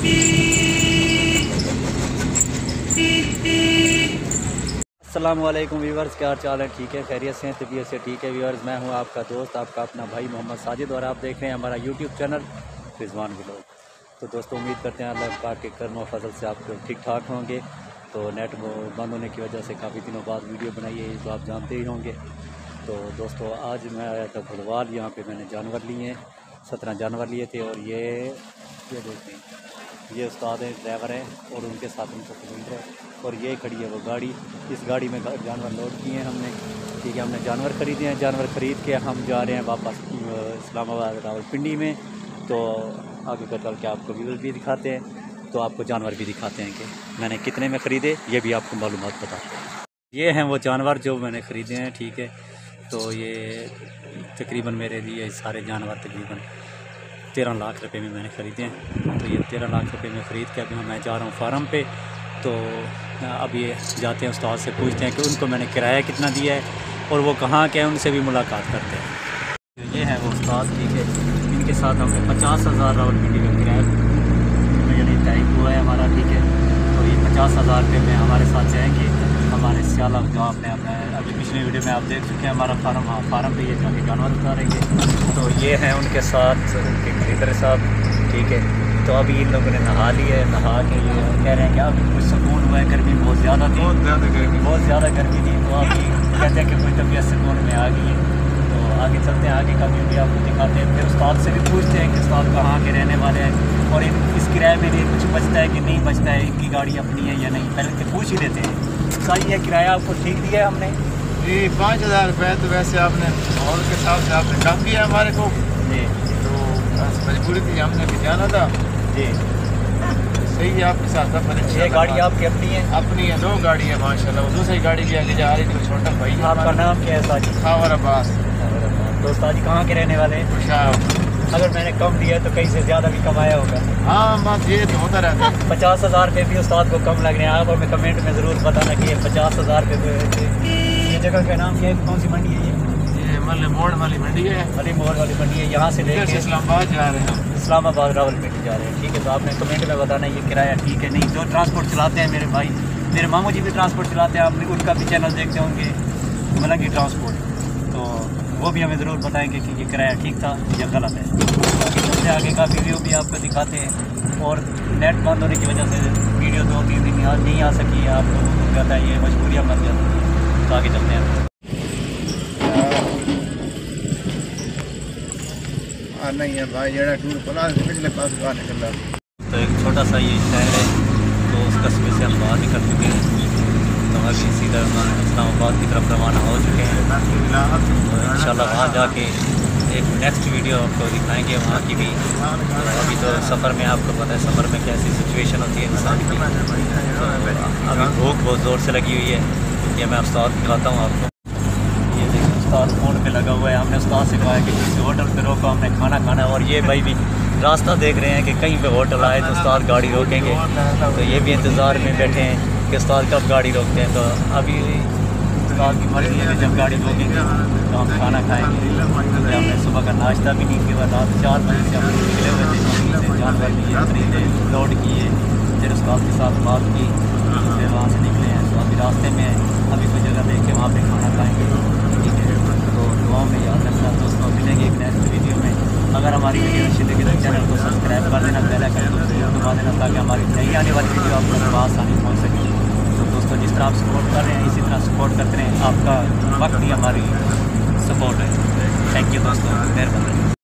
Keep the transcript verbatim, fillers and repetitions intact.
अस्सलामुअलैकुम व्यूअर्स, क्या चाल है? ठीक है, खैरियत से हैं, तबीयत से ठीक है व्यूअर्स। मैं हूं आपका दोस्त, आपका अपना भाई मोहम्मद साजिद, और आप देख रहे हैं हमारा यूट्यूब चैनल रिजवान व्लॉग। तो दोस्तों, उम्मीद करते हैं अल्लाह पाक के करम और फजल से आप ठीक ठाक होंगे। तो नेट बंद होने की वजह से काफ़ी दिनों बाद वीडियो बनाई है, तो आप जानते ही होंगे। तो दोस्तों, आज मैं आया था घुड़वाल, यहाँ पे मैंने जानवर लिए हैं, सत्रह जानवर लिए थे। और ये ये देखते हैं, ये उस्ताद हैं, ड्राइवर हैं, और उनके साथ उनका कमांडर है। और ये खड़ी है वो गाड़ी, इस गाड़ी में जानवर लोड किए हैं हमने। ठीक है, हमने जानवर ख़रीदे हैं। जानवर ख़रीद के हम जा रहे हैं वापस इस्लामाबाद रावलपिंडी में। तो आगे का चल के आपको व्यूज़ भी दिखाते हैं, तो आपको जानवर भी दिखाते हैं कि मैंने कितने में ख़रीदे, ये भी आपको मालूमात बताते हैं। ये हैं वो जानवर जो मैंने ख़रीदे हैं। ठीक है, तो ये तकरीबन मेरे लिए सारे जानवर तकरीबन तेरह लाख रुपए में मैंने ख़रीदे हैं। तो ये तेरह लाख रुपए में ख़रीद के अभी मैं जा रहा हूँ फार्म पे। तो अब ये जाते हैं, उस्ताद से पूछते हैं कि उनको मैंने किराया कितना दिया है और वो कहाँ के हैं, उनसे भी मुलाकात करते हैं। ये है वो उस्ताद, ठीक है, इनके साथ हमने पचास हज़ार रावलपिंडी का किराया यानी तय हुआ है हमारा। ठीक है, तो ये पचास हज़ार रुपये में हमारे साथ जाएंगे हमारे सियाला, जो आपने अपने अभी पिछले वीडियो में आप देख चुके हैं हमारा फार्म। हाँ, फार्म पे ये जाके जानवर उतारेंगे। तो ये हैं उनके साथ उनके खरीदर साहब। ठीक है, तो अभी इन लोगों ने नहा लिया है, नहा के ये कह रहे हैं कि अभी कुछ सुकून हुआ है, गर्मी बहुत ज़्यादा थी, बहुत ज़्यादा गर्मी बहुत ज़्यादा गर्मी थी। तो अभी कहते हैं कि कोई तबीयत सुकून में आ गई है। तो आगे चलते हैं, आगे का व्यू भी आपको दिखाते हैं। फिर उस्ताद से भी पूछते हैं कि उस्ताद कहाँ के रहने वाले हैं और इन इस किराए में कुछ बचता है कि नहीं बचता है, इनकी गाड़ी अपनी है या नहीं, पहले तो पूछ ही लेते हैं। सही है, किराया आपको ठीक दिया है हमने जी। पाँच हज़ार रुपये तो वैसे आपने और के हिसाब से आपने कम किया हमारे को जी। तो बस मजबूरी थी, हमने भी जाना था जी। सही है, आपके साथ सब। ये गाड़ी आपकी अपनी है? अपनी है, दो गाड़ी है माशाल्लाह। वो दूसरी गाड़ी भी आगे जा रही थी, छोटा भाई। आपका नाम क्या है साजी? खावर अब्बास। तो साजी कहाँ के रहने वाले हैं? अगर मैंने कम दिया तो कहीं से ज़्यादा भी कमाया होगा। हाँ, बस ये तो होता रहता है। पचास हज़ार रुपये भी उस्ताद को कम लग रहे हैं। आप हमें कमेंट में ज़रूर बताना कि ये पचास हज़ार रुपये। ये जगह का नाम क्या है, कौन सी मंडी है ये? ये मल्ले मोड़ वाली मंडी है, मल्ले मोड़ वाली मंडी है। यहाँ से लेकर इस्लामाबाद जा रहे हैं, इस्लामाबाद रावलपिंडी जा रहे हैं। ठीक है, तो आपने कमेंट में बताना ये किराया ठीक है नहीं। जो ट्रांसपोर्ट चलाते हैं मेरे भाई, मेरे मामू जी भी ट्रांसपोर्ट चलाते हैं, आपने उनका भी चैनल देखते होंगे मलंगी ट्रांसपोर्ट, तो वो भी हमें ज़रूर बताएंगे कि ये किराया ठीक था या गलत है। सबसे आगे का वीडियो भी आपको दिखाते हैं। और नेट बंद होने की वजह से वीडियो दो तीन दिन यहाँ नहीं आ सकी है, आपको तो कहता है ये मजबूरियाँ बन जाती हैं। तो आगे चलते हैं। नहीं है भाई, जरा टूर खुला पिछले पास बाहर निकल रहा। तो एक छोटा सा ये शहर है, तो उस कस्बे से हम बाहर निकल चुके हैं। तो अभी सीधा इस्लामाबाद की तरफ रवाना हो चुके हैं। तो इंशाल्लाह वहाँ जाके एक नेक्स्ट वीडियो आपको दिखाएंगे वहाँ की भी। तो अभी तो सफ़र में आपको पता है सफ़र में कैसी सिचुएशन होती है इंसान की। तो अभी भूख बहुत ज़ोर से लगी हुई है, ये मैं उस्ताद खिलाता हूँ आपको। ये देखिए, उस्ताद फ़ोन पे लगा हुआ है। हमने उस्ताद से कहा है कि किसी होटल पे रोको, हमने खाना खाना है। और ये भाई भी रास्ता देख रहे हैं कि कहीं पे होटल आए तो उस्ताद गाड़ी रोकेंगे। तो ये भी इंतज़ार में बैठे हैं कि उस्ताद कब गाड़ी रोकते हैं। तो अभी उस्ताद की मर्ज़ी है कि जब गाड़ी रोकेंगे तो हम खाना खाएँगे। हमने सुबह का नाश्ता भी नहीं किया, रात चार बजे से हम निकले हुए थे, जानवर लिए, खरीदे, लोड किए, फिर उस्ताद के साथ बात की, फिर वहाँ से निकले हैं। तो अभी रास्ते में अभी कोई जगह देख के वहाँ पे खाना खाएँगे। ठीक है, तो दुआ में याद रखना दोस्तों। मिलेंगे एक नेक्स्ट वीडियो में। अगर हमारी वीडियो अच्छी लगी तो चैनल को सब्सक्राइब कर देना, बेल आइकन को दबा देना, ताकि हमारी नई आने वाली वीडियो आपको आसानी पहुँच सके। तो दोस्तों, जिस तरह आप सपोर्ट कर रहे हैं इसी तरह सपोर्ट करते रहें। आपका वक्त ही हमारी सपोर्ट है। थैंक यू दोस्तों, मेहरबानी।